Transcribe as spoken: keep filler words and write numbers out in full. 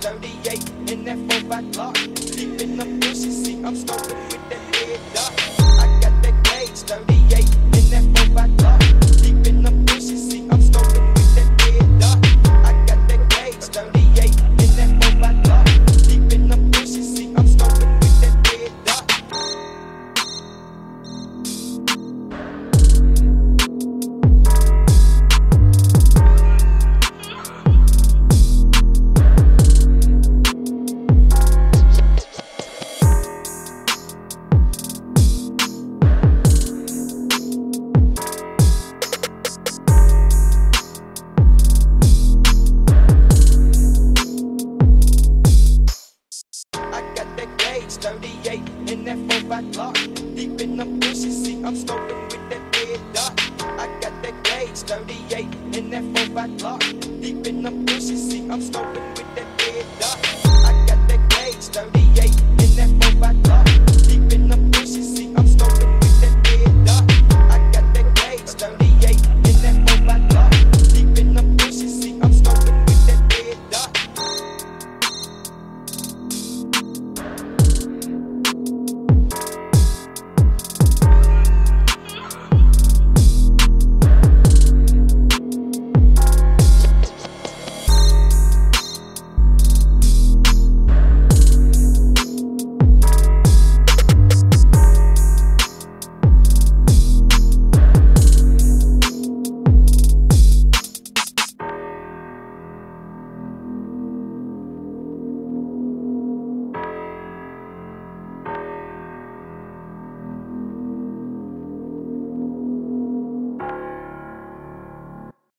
thirty-eight in that four by Glock. Deep in the bushes, see I'm smoking with that red dot. I got that gauge thirty-eight in that four by Glock. Deep in the bushes, see I'm smoking with that red dot. I got that gauge thirty-eight in that four by Glock. Deep in the bushes, see I'm smoking with that red dot. thirty-eight in that four by Glock. Deep in the bushes, see I'm smoking with that red dot. I got that gauge thirty-eight in that four by Glock. Deep in the bushes, see I'm smoking with that red dot. I got that gauge thirty-eight.